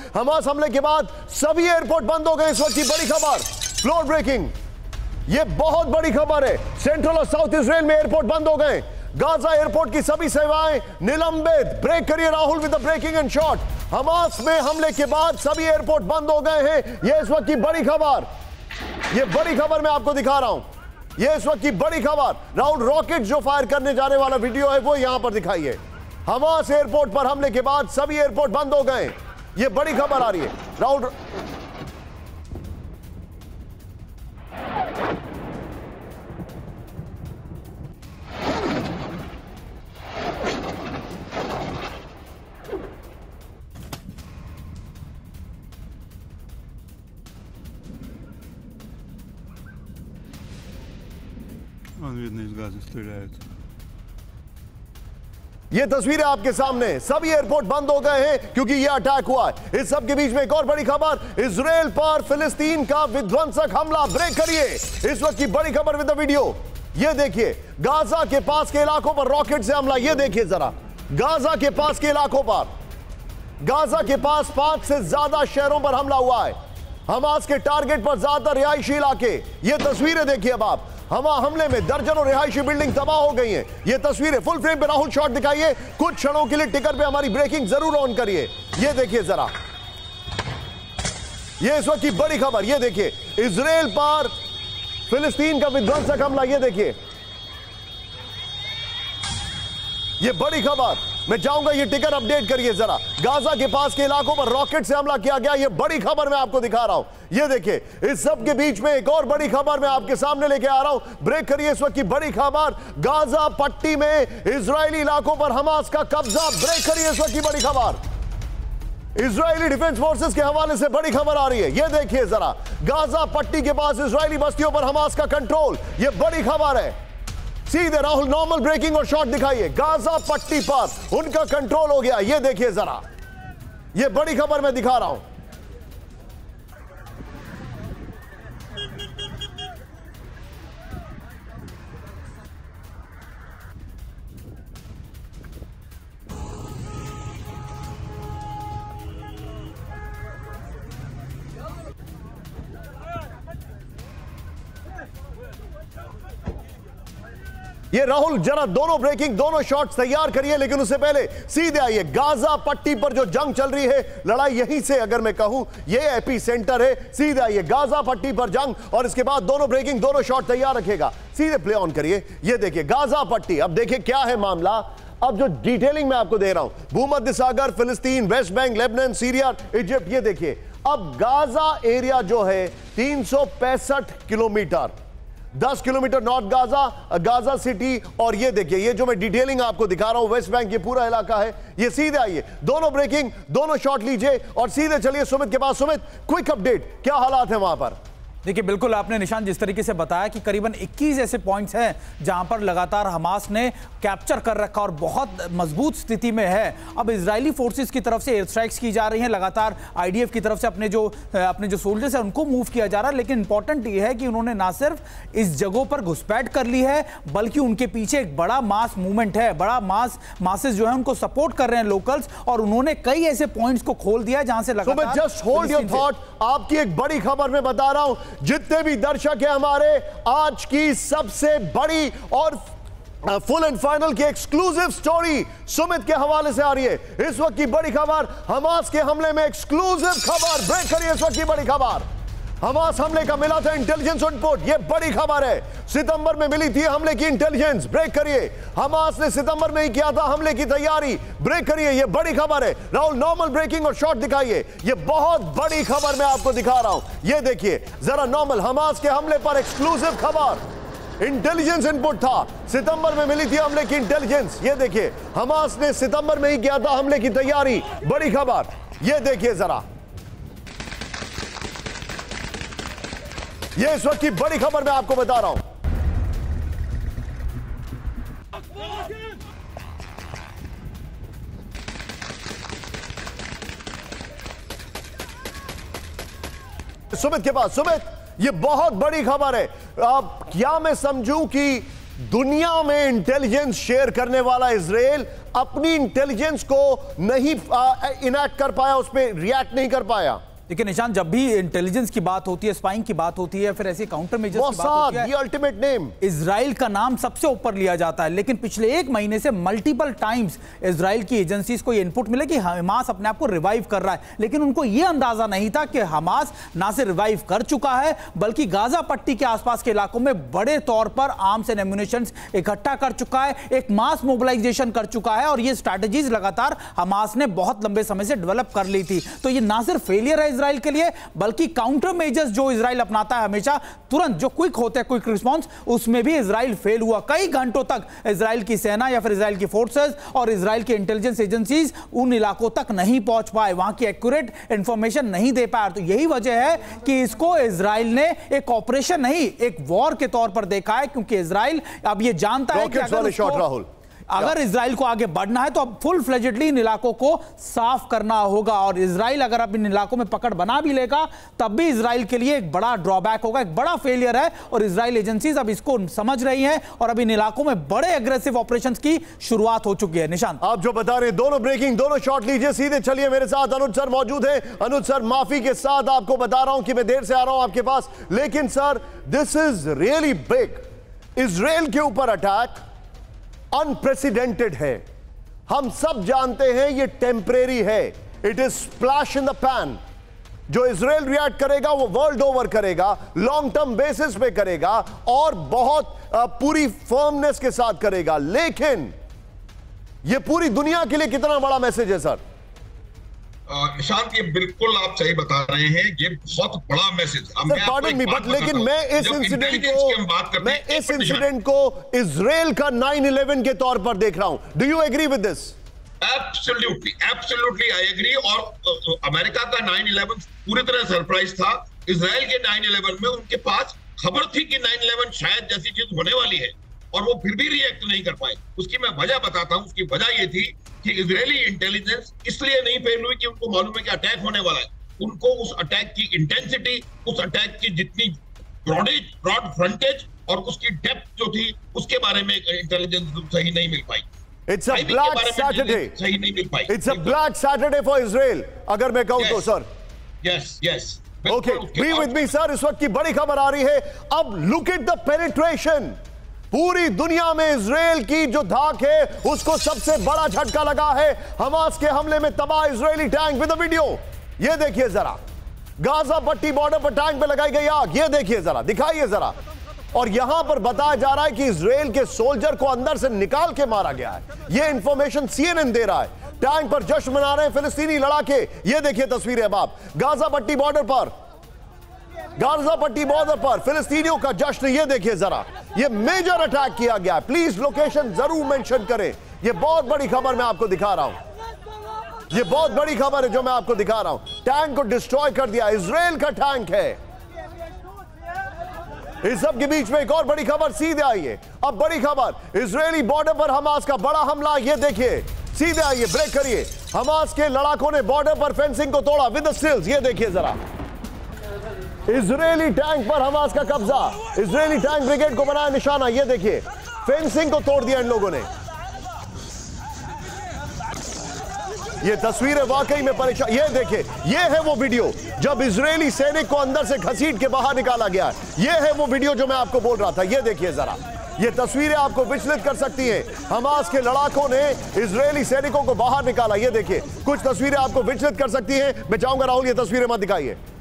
Hamas हमले के बाद सभी एयरपोर्ट बंद हो गए। इस वक्त की बड़ी खबर, फ्लोर ब्रेकिंग, ये बहुत बड़ी खबर है। सेंट्रल और साउथ इजराइल में एयरपोर्ट बंद हो गए। गाजा एयरपोर्ट की सभी सेवाएं निलंबित। ब्रेक करिए Rahul with the breaking and shot. Hamas में हमले के बाद सभी एयरपोर्ट बंद हो गए हैं। यह इस वक्त की बड़ी खबर, यह बड़ी खबर मैं आपको दिखा रहा हूं। यह इस वक्त की बड़ी खबर। राहुल, रॉकेट जो फायर करने जाने वाला वीडियो है वो यहां पर दिखाइए। हमास एयरपोर्ट पर हमले के बाद सभी एयरपोर्ट बंद हो गए। यह बड़ी खबर आ रही है राहुल। Видно, из газа стреляют. ये तस्वीरें आपके सामने, सभी एयरपोर्ट बंद हो गए हैं क्योंकि यह अटैक हुआ है। इस सब के बीच में एक और बड़ी खबर, इजराइल पर फिलिस्तीन का विध्वंसक हमला। ब्रेक करिए इस वक्त की बड़ी खबर विद द वीडियो। ये देखिए, गाजा के पास के इलाकों पर रॉकेट से हमला। ये देखिए जरा, गाजा के पास के इलाकों पर, गाजा के पास 5 से ज्यादा शहरों पर हमला हुआ है। हमास के टारगेट पर ज्यादातर रिहायशी इलाके। ये तस्वीरें देखिए अब आप। हमले में दर्जनों रिहायशी बिल्डिंग तबाह हो गई हैं। ये तस्वीरें फुल फ्रेम पे राहुल शॉट दिखाइए। कुछ क्षणों के लिए टिकर पे हमारी ब्रेकिंग जरूर ऑन करिए। ये देखिए जरा, ये इस वक्त की बड़ी खबर। ये देखिए, इजराइल पर फिलिस्तीन का विध्वंसक हमला। ये देखिए, ये बड़ी खबर। मैं चाहूंगा ये टिकर अपडेट करिए जरा। गाजा के पास के इलाकों पर रॉकेट से हमला किया गया। ये बड़ी खबर मैं आपको दिखा रहा हूं। ये देखिए, इस सब के बीच में एक और बड़ी खबर मैं आपके सामने लेके आ रहा हूं। ब्रेक करिए इस वक्त की बड़ी खबर, गाजा पट्टी में इजरायली इलाकों पर हमास का कब्जा। ब्रेक करिए इस वक्त की बड़ी खबर, इजरायली डिफेंस फोर्सेस के हवाले से बड़ी खबर आ रही है। ये देखिए जरा, गाजा पट्टी के पास इजरायली बस्तियों पर हमास का कंट्रोल। ये बड़ी खबर है। सीधे राहुल नॉर्मल ब्रेकिंग और शॉट दिखाइए। गाजा पट्टी पर उनका कंट्रोल हो गया। ये देखिए जरा, ये बड़ी खबर मैं दिखा रहा हूं। ये राहुल जरा दोनों ब्रेकिंग, दोनों शॉट्स तैयार करिए, लेकिन उससे पहले सीधे आइए। गाजा पट्टी पर जो जंग चल रही है, लड़ाई यहीं से अगर मैं कहूं ये एपी सेंटर है। सीधे आइए, गाजा पट्टी पर जंग, और इसके बाद दोनों ब्रेकिंग, दोनों शॉट तैयार रखेगा। सीधे प्ले ऑन करिए। ये देखिए गाजा पट्टी। अब देखिए क्या है मामला। अब जो डिटेलिंग मैं आपको दे रहा हूं, भूमध्य सागर, फिलिस्तीन, West Bank, Lebanon, Syria, Egypt. ये देखिए, अब गाजा एरिया जो है 365 kilometre, 10 kilometre north Gaza, Gaza city. और ये देखिए, ये जो मैं डिटेलिंग आपको दिखा रहा हूं, वेस्ट बैंक, ये पूरा इलाका है। ये सीधे आइए, दोनों ब्रेकिंग, दोनों शॉट लीजिए और सीधे चलिए सुमित के पास। सुमित, क्विक अपडेट, क्या हालात है वहां पर? देखिए, बिल्कुल आपने निशान जिस तरीके से बताया कि करीबन 21 ऐसे पॉइंट्स हैं जहां पर लगातार हमास ने कैप्चर कर रखा और बहुत मजबूत स्थिति में है। अब इजरायली फोर्सेस की तरफ से एयर स्ट्राइक्स की जा रही हैं, लगातार आईडीएफ की तरफ से अपने जो सोल्जर्स हैं उनको मूव किया जा रहा है। लेकिन इंपॉर्टेंट ये है कि उन्होंने ना सिर्फ इस जगहों पर घुसपैठ कर ली है, बल्कि उनके पीछे एक बड़ा मास मूवमेंट है, बड़ा मासेस जो है उनको सपोर्ट कर रहे हैं लोकल्स, और उन्होंने कई ऐसे पॉइंट्स को खोल दिया जहां से लगातार। जस्ट होल्ड योर थॉट, आपकी एक बड़ी खबर मैं बता रहा हूं। जितने भी दर्शक हैं हमारे, आज की सबसे बड़ी और फुल एंड फाइनल की एक्सक्लूसिव स्टोरी सुमित के हवाले से आ रही है। इस वक्त की बड़ी खबर, हमास के हमले में एक्सक्लूसिव खबर। ब्रेक करिए इस वक्त की बड़ी खबर। हमास हमले का मिला था इंटेलिजेंस इनपुट। यह बड़ी खबर है, सितंबर में मिली थी हमले की इंटेलिजेंस। ब्रेक करिए, हमास ने सितंबर में ही किया था हमले की तैयारी। ब्रेक करिए, यह बड़ी खबर है। राहुल नॉर्मल ब्रेकिंग और शॉट दिखाइए। यह बहुत बड़ी खबर मैं आपको दिखा रहा हूं। यह देखिए जरा नॉर्मल, हमास के हमले पर एक्सक्लूसिव खबर। इंटेलिजेंस इनपुट था, सितंबर में मिली थी हमले की इंटेलिजेंस। यह देखिए, हमास ने सितंबर में ही किया था हमले की तैयारी। बड़ी खबर, यह देखिए जरा, ये इस वक्त की बड़ी खबर मैं आपको बता रहा हूं। सुमित के पास। सुमित, ये बहुत बड़ी खबर है। अब क्या मैं समझूं कि दुनिया में इंटेलिजेंस शेयर करने वाला इजराइल अपनी इंटेलिजेंस को नहीं इनैक्ट कर पाया, उस पर रिएक्ट नहीं कर पाया। देखिए निशान, जब भी इंटेलिजेंस की बात होती है, स्पाइंग की बात होती है, फिर ऐसे काउंटर मेजर्स की बात होती है, अल्टीमेट नेम इजराइल का नाम सबसे ऊपर लिया जाता है। लेकिन पिछले एक महीने से मल्टीपल टाइम्स इजराइल की एजेंसीज को ये इनपुट मिले कि हमास अपने आप को रिवाइव कर रहा है, लेकिन उनको ये अंदाजा नहीं था कि हमास ना सिर्फ रिवाइव कर चुका है बल्कि गाजा पट्टी के आसपास के इलाकों में बड़े तौर पर आर्म्स एंड एम्युनिशन इकट्ठा कर चुका है, एक मास मोबिलाइजेशन कर चुका है, और ये स्ट्रैटेजीज लगातार हमास ने बहुत लंबे समय से डेवलप कर ली थी। तो ये ना सिर्फ फेलियर है इजराइल के लिए, बल्कि काउंटर मेजर्स जो इजराइल अपनाता है हमेशा, तुरंत जो क्विक होते हैं, क्विक रिस्पांस, उसमें भी इजराइल फेल हुआ। कई घंटों तक इजराइल की सेना या फिर इजराइल की फोर्सेस और इजराइल की इंटेलिजेंस एजेंसीज उन इलाकों तक नहीं पहुंच पाए, वहां की एक्यूरेट इंफॉर्मेशन नहीं दे पाए। तो यही वजह है कि इसको इजराइल ने एक ऑपरेशन नहीं, एक वॉर के तौर पर देखा है, क्योंकि इजराइल अब ये जानता है कि अगर इजराइल को आगे बढ़ना है तो अब फुल फ्लेजेडली इन इलाकों को साफ करना होगा। और इजराइल अगर अब इन इलाकों में पकड़ बना भी लेगा तब भी इजराइल के लिए एक बड़ा ड्रॉबैक होगा, एक बड़ा फेलियर है, और इजराइल एजेंसीज अब इसको समझ रही हैं और अब इन इलाकों में बड़े एग्रेसिव ऑपरेशंस की शुरुआत हो चुकी है। निशान, आप जो बता रहे हैं, दोनों ब्रेकिंग, दोनों शॉट लीजिए, सीधे चलिए। मेरे साथ अनुज सर मौजूद है। अनुज सर, माफी के साथ आपको बता रहा हूं कि मैं देर से आ रहा हूं आपके पास, लेकिन sir this is really big. Israel के ऊपर अटैक अनप्रेसिडेंटेड है। हम सब जानते हैं ये टेम्परेरी है, it is splash in the pan. जो इजराइल रिएक्ट करेगा वो वर्ल्ड ओवर करेगा, लॉन्ग टर्म बेसिस पे करेगा और बहुत पूरी फर्मनेस के साथ करेगा। लेकिन ये पूरी दुनिया के लिए कितना बड़ा मैसेज है सर? निशांत, ये बिल्कुल आप सही बता रहे हैं, ये बहुत बड़ा मैसेज। लेकिन मैं इस इंसिडेंट को इजराइल का 9/11 के तौर पर देख रहा हूं। Do you agree with this? Absolutely I agree. और अमेरिका का 9/11 पूरी तरह सरप्राइज था। इजराइल के 9/11 में उनके पास खबर थी कि 9/11 शायद जैसी चीज होने वाली है, और वो फिर भी रिएक्ट नहीं कर पाए। उसकी मैं वजह बताता हूं। उसकी वजह ये थी कि इजरायली इंटेलिजेंस इसलिए नहीं फेल हुई कि उनको मालूम है कि अटैक होने वाला है। उनको उस अटैक की इंटेंसिटी, उस अटैक की जितनी ब्रॉड फ्रंटेज और उसकी डेप्थ जो थी, उसके बारे में इंटेलिजेंस सही नहीं मिल पाई। It's a black Saturday. सही नहीं मिल पाई। It's a black Saturday for Israel, अगर मैं कहूं तो sir. Yes. Okay, be with me sir। इस वक्त की बड़ी खबर आ रही है। अब look at the penetration। पूरी दुनिया में इजराइल की जो धाक है उसको सबसे बड़ा झटका लगा है हमास के हमले में तबाह इजरायली टैंक। विद वीडियो ये देखिए जरा, गाजा पट्टी बॉर्डर पर टैंक पे लगाई गई आग, ये देखिए जरा, दिखाइए जरा। और यहां पर बताया जा रहा है कि इजराइल के सोल्जर को अंदर से निकाल के मारा गया है। ये इंफॉर्मेशन CNN दे रहा है। टैंक पर जश्न मना रहे हैं फिलिस्तीनी लड़ाके। ये देखिए तस्वीरें अब आप, गाजा पट्टी बॉर्डर पर फिलिस्तीनियों का जश्न। ये देखिए जरा, ये मेजर अटैक किया गया है। प्लीज लोकेशन जरूर मेंशन करें। ये बहुत बड़ी खबर मैं आपको दिखा रहा हूं, ये बहुत बड़ी खबर है जो मैं आपको दिखा रहा हूं। टैंक को डिस्ट्रॉय कर दिया, इजराइल का टैंक है। इस सब के बीच में एक और बड़ी खबर सीधे आई है। अब बड़ी खबर, इजरायली बॉर्डर पर हमास का बड़ा हमला। ये देखिए, सीधे आइए, ब्रेक करिए। हमास के लड़ाकों ने बॉर्डर पर फेंसिंग को तोड़ा विद स्टिल्स। ये देखिए जरा, इजरायली टैंक पर हमास का कब्जा। इजरायली टैंक ब्रिगेड को बनाया निशाना। ये देखिए, फेंसिंग को तोड़ दिया इन लोगों ने। ये तस्वीरें वाकई में परेशान। ये देखिए, ये है वो वीडियो जब इजरायली सैनिक को अंदर से घसीट के बाहर निकाला गया। ये है वो वीडियो जो मैं आपको बोल रहा था। ये देखिए जरा, ये तस्वीरें आपको विचलित कर सकती हैं। हमास के लड़ाकों ने इजरायली सैनिकों को बाहर निकाला। ये देखिए, कुछ तस्वीरें आपको विचलित कर सकती हैं। मैं चाहूंगा राहुल ये तस्वीरें मत दिखाइए।